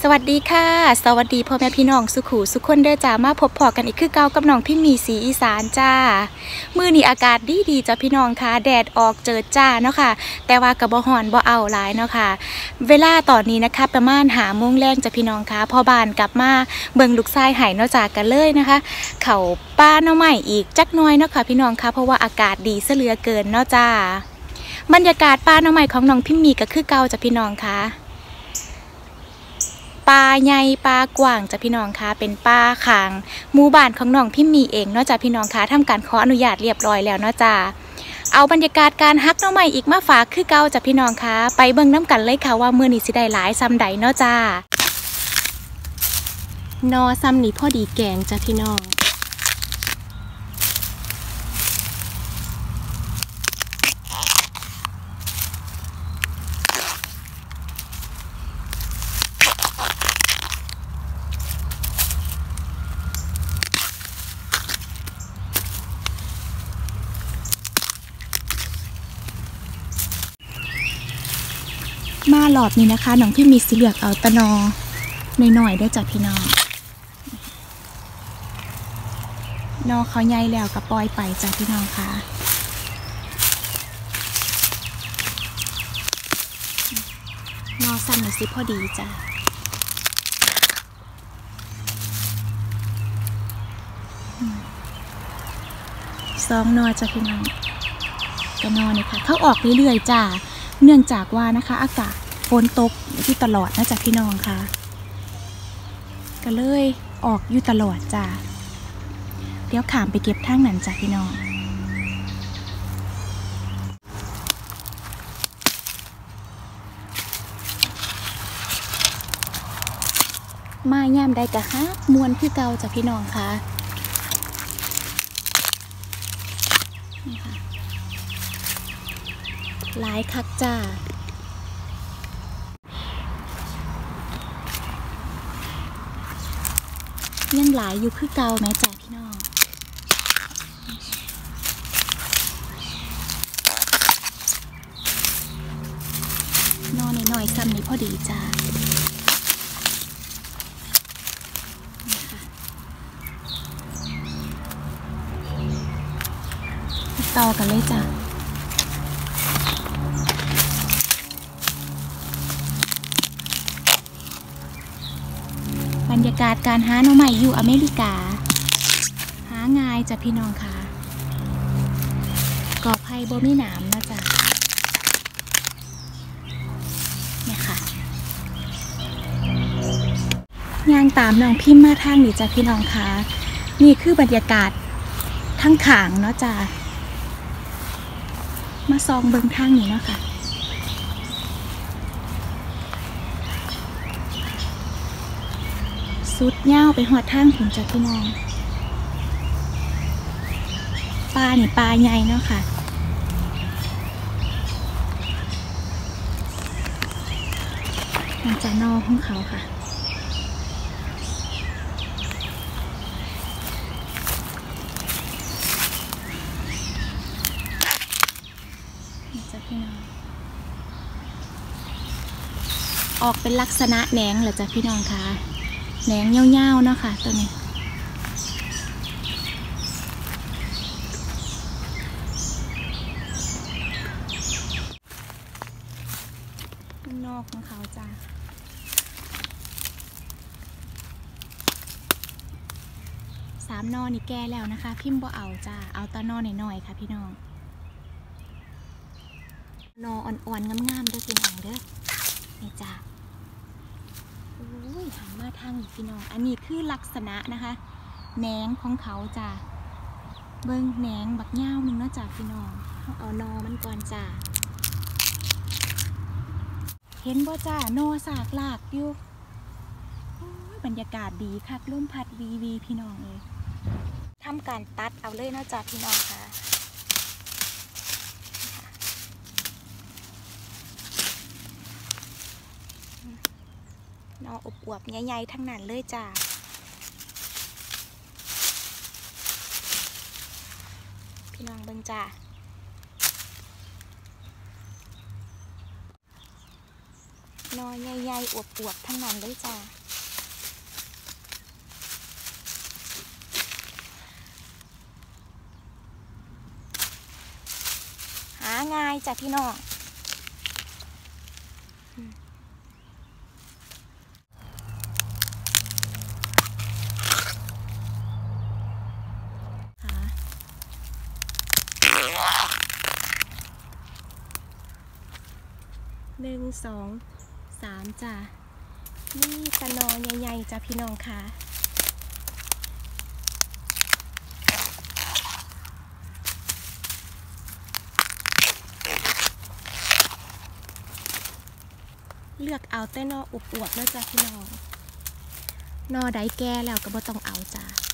สวัสดีค่ะสวัสดีพ่อแม่พี่น้องสุขุสุขคนเด้อจ้ามาพบพอกันอีกคือเก่ากับน้องพิมมีสีอีสานจ้ามื้อนี้อากาศดีจ้าพี่น้องค่ะแดดออกเจิดจ้าเนาะค่ะแต่ว่าก็บ่ฮ้อนบ่เอาหลายเนาะค่ะเวลาตอนนี้นะคะประมาณ5 โมงแรงจ้าพี่น้องค่ะพอบ้านกลับมาเบิ่งลูกชายหายเนาะจ้ากันเลยนะคะเข้าป่าเนาะใหม่อีกจักหน่อยเนาะค่ะพี่น้องค่ะเพราะว่าอากาศดีซะเหลือเกินเนาะจ้าบรรยากาศป่าเนาะใหม่ของน้องพิมมีก็คือเก่าจ้าพี่น้องค่ะปลาใหญ่ปลากว้างจ้ะพี่น้องคะเป็นปลาขางหมู่บ้านของน้องพิมมีเองเนาะจ้ะพี่น้องคะทำการขออนุญาตเรียบร้อยแล้วเนาะจ้ะเอาบรรยากาศการฮักน้องใหม่อีกมาฝากคือเก่าจ้ะพี่น้องคะไปเบิ่งน้ำกันเลยค่ะว่ามื้อนี้สิได้หลายซ้ำใดเนาะจ้านอซ้ำนี่พอดีแกงจ้ะพี่น้องมาหลอดนี้นะคะน้องพี่มีสีเหลือกเอาตะนอหน่อยๆได้จ้ะพี่น้องนอเขาใหญ่แล้วก็ปล่อยไปจ้ะพี่น้องค่ะนอสั้นหน่อยสิพอดีจ้ะ2 นอจ้ะพี่น้องกระนอเนี่ยค่ะเขาออกเรื่อยๆจ้ะเนื่องจากว่านะคะอากาศฝนตกอยู่ตลอดนะจ๊ะพี่น้องค่ะก็เลยออกอยู่ตลอดจ้ะเดี๋ยวขามไปเก็บทางนั้นจ้ะพี่น้องมาย่ามได้กะฮักมวนคือเก่าจ้ะพี่น้องค่ะนี่ค่ะหลายคักจ้ายังหลายอยู่คือเก่าแม่จ้ะพี่น้องนอนหน่อยๆซ้ำนี้พอดีจ้าต่อกันเลยจ้ะบรรยากาศการหาหน่อไม้อยู่อเมริกาหาง่ายจ้ะพี่น้องค่ะกอไผ่บ่มีหนามนะจ๊ะเนี่ยค่ะย่างตามน้องพิมพ์มาทางนี้จ้ะพี่น้องค่ะนี่คือบรรยากาศทั้งขางเนาะจ้ะมาซองเบิ่งทางนี้เนาะค่ะสุดเง่าไปหอดทางผมจ้ะพี่น้องปลานี่ปลาใหญ่เนาะค่ะมันจะนอของเขาค่ะนี่จ้ะพี่น้องออกเป็นลักษณะแหนงเหรอจ้ะพี่น้องค่ะแหนงเงี้ยวๆเนาะค่ะตัวนี้นอกของเขาจ้ะ3 นอนี่แก่แล้วนะคะพิมพ์บ่เอาจ้ะเอาตะนอหน่อยๆค่ะพี่น้องนออ่อนๆงามๆเด้อพี่น้องเด้อนี่จ้ะโอ้ยหันมาทางนี้พี่น้องอันนี้คือลักษณะนะคะแหนงของเขาจ้ะเบิ้งแหนงบักเง่านึงเนาะจ้ะพี่น้องเอานอมันก่อนจ้ะเห็นบ่จ้านอสากลากอยู่บรรยากาศดีคักลมพัดวีพี่น้องเลยทำการตัดเอาเลยเนาะจ้ะพี่น้องค่ะนออบอวบใหญ่ๆทั้งนั้นเลยจ้ะพี่น้องเบิ่งจ้ะ นนอใหญ่ๆอวบๆทั้งนั้นเลยจ้าหาง่ายจ้ะพี่น้อง1 2 3จ้ะนี่ตะนอใหญ่ๆจ้ะพี่น้องค่ะเลือกเอาแต่นออวบๆแล้วจ้ะพี่น้องนอใดแก่แล้วก็บ่ต้องเอาจ้ะ